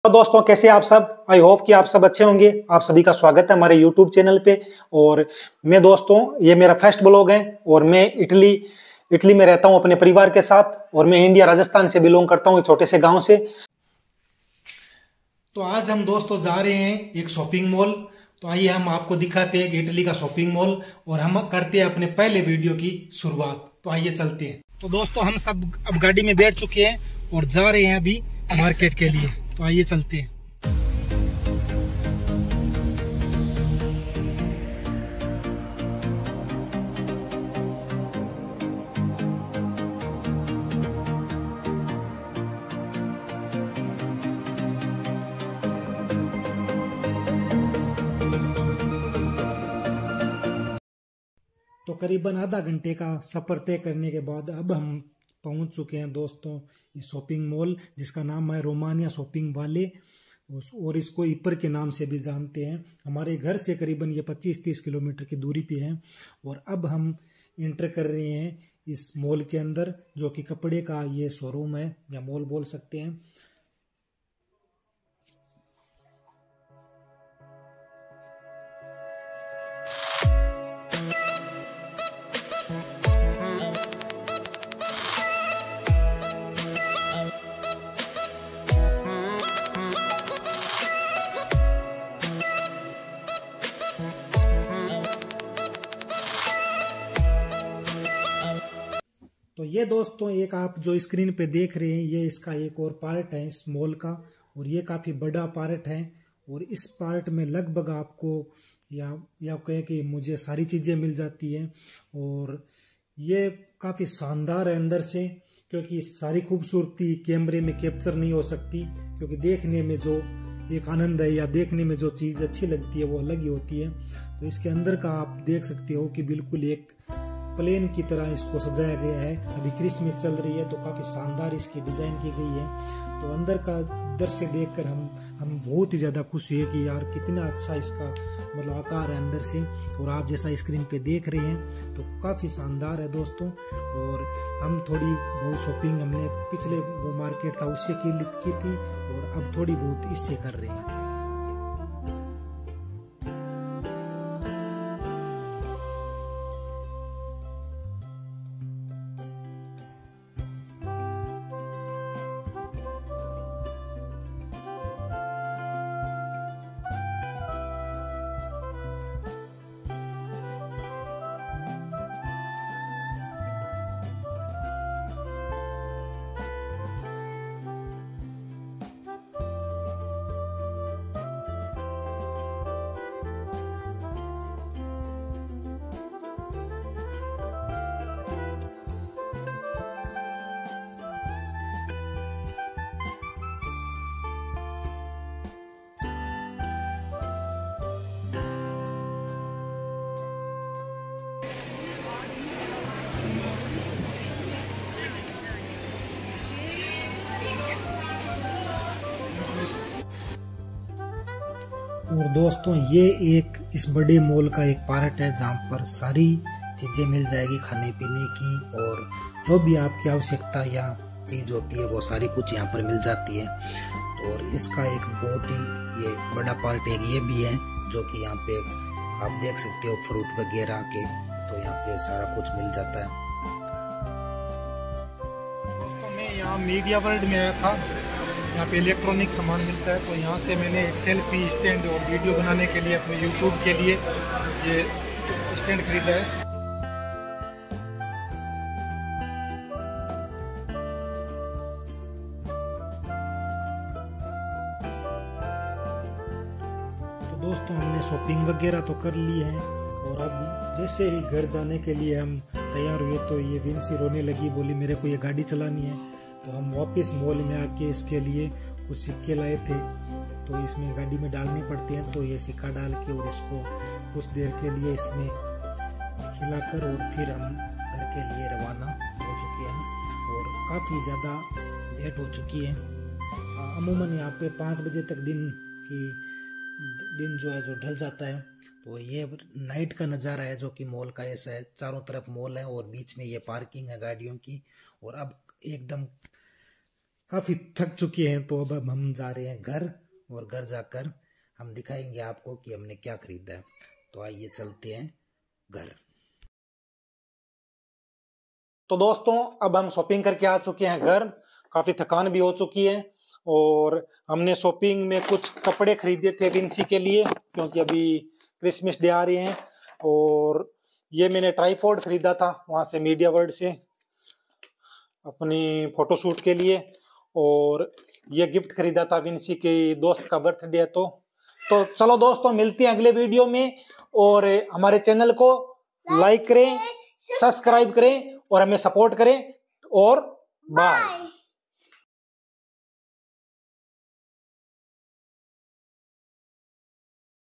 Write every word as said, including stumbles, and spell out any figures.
तो दोस्तों कैसे आप सब। आई होप कि आप सब अच्छे होंगे। आप सभी का स्वागत है हमारे यूट्यूब चैनल पे। और मैं दोस्तों ये मेरा फर्स्ट ब्लॉग है और मैं इटली इटली में रहता हूं अपने परिवार के साथ। और मैं इंडिया राजस्थान से बिलोंग करता हूं, एक छोटे से गांव से। तो आज हम दोस्तों जा रहे हैं एक शॉपिंग मॉल। तो आइए हम आपको दिखाते हैं इटली का शॉपिंग मॉल और हम करते हैं अपने पहले वीडियो की शुरुआत। तो आइए चलते हैं। तो दोस्तों हम सब अब गाड़ी में बैठ चुके हैं और जा रहे हैं अभी मार्केट के लिए। तो आइए चलते हैं। तो करीबन आधा घंटे का सफर तय करने के बाद अब हम पहुंच चुके हैं दोस्तों इस शॉपिंग मॉल, जिसका नाम है रोमानिया शॉपिंग वाले और इसको इपर के नाम से भी जानते हैं। हमारे घर से करीबन ये पच्चीस तीस किलोमीटर की दूरी पे है। और अब हम इंटर कर रहे हैं इस मॉल के अंदर, जो कि कपड़े का ये शोरूम है या मॉल बोल सकते हैं। तो ये दोस्तों एक आप जो स्क्रीन पे देख रहे हैं ये इसका एक और पार्ट है इस मॉल का। और ये काफ़ी बड़ा पार्ट है और इस पार्ट में लगभग आपको या या कहें कि मुझे सारी चीज़ें मिल जाती हैं। और ये काफ़ी शानदार है अंदर से, क्योंकि सारी खूबसूरती कैमरे में कैप्चर नहीं हो सकती। क्योंकि देखने में जो एक आनंद है या देखने में जो चीज़ अच्छी लगती है वो अलग ही होती है। तो इसके अंदर का आप देख सकते हो कि बिल्कुल एक प्लेन की तरह इसको सजाया गया है। अभी क्रिसमस चल रही है तो काफ़ी शानदार इसकी डिज़ाइन की गई है। तो अंदर का दृश्य देखकर हम हम बहुत ही ज़्यादा खुश हुए कि यार कितना अच्छा इसका मतलब आकार है अंदर से। और आप जैसा स्क्रीन पे देख रहे हैं तो काफ़ी शानदार है दोस्तों। और हम थोड़ी बहुत शॉपिंग हमने पिछले वो मार्केट था उससे की थी और अब थोड़ी बहुत इससे कर रहे हैं। और दोस्तों ये एक इस बड़े मॉल का एक पार्ट है जहाँ पर सारी चीज़ें मिल जाएगी खाने पीने की। और जो भी आपकी आवश्यकता या चीज़ होती है वो सारी कुछ यहाँ पर मिल जाती है। और इसका एक बहुत ही ये बड़ा पार्ट एक ये भी है, जो कि यहाँ पे आप देख सकते हो फ्रूट वगैरह के। तो यहाँ पे सारा कुछ मिल जाता है। दोस्तों मैं यहाँ मीडिया वर्ल्ड में आया था, यहाँ पे इलेक्ट्रॉनिक सामान मिलता है। तो यहाँ से मैंने एक सेल्फी स्टैंड और वीडियो बनाने के लिए अपने यूट्यूब के लिए ये स्टैंड खरीदा है। तो दोस्तों हमने शॉपिंग वगैरह तो कर ली है और अब जैसे ही घर जाने के लिए हम तैयार हुए तो ये विंसी रोने लगी, बोली मेरे को ये गाड़ी चलानी है। तो हम वापस मॉल में आके इसके लिए कुछ सिक्के लाए थे, तो इसमें गाड़ी में डालने पड़ते हैं। तो ये सिक्का डाल के और इसको कुछ देर के लिए इसमें खिलाकर और फिर हम घर के लिए रवाना हो चुके हैं। और काफ़ी ज़्यादा लेट हो चुकी है। अमूमन यहाँ पे पाँच बजे तक दिन की दिन जो है जो ढल जाता है। तो ये नाइट का नज़ारा है जो कि मॉल का ऐसा है। चारों तरफ मॉल है और बीच में ये पार्किंग है गाड़ियों की। और अब एकदम काफी थक चुके हैं, तो अब हम जा रहे हैं घर, और घर जाकर हम दिखाएंगे आपको कि हमने क्या खरीदा है। तो आइए चलते हैं घर। तो दोस्तों अब हम शॉपिंग करके आ चुके हैं घर, काफी थकान भी हो चुकी है। और हमने शॉपिंग में कुछ कपड़े खरीदे थे विंसी के लिए, क्योंकि अभी क्रिसमस डे आ रहे हैं। और ये मैंने ट्राईपॉड खरीदा था वहां से, मीडिया वर्ल्ड से, अपनी फोटोशूट के लिए। और ये गिफ्ट खरीदा था विंसी के दोस्त का बर्थडे है। तो तो चलो दोस्तों, मिलते हैं अगले वीडियो में। और हमारे चैनल को लाइक करें, सब्सक्राइब करें और हमें सपोर्ट करें। और बाय।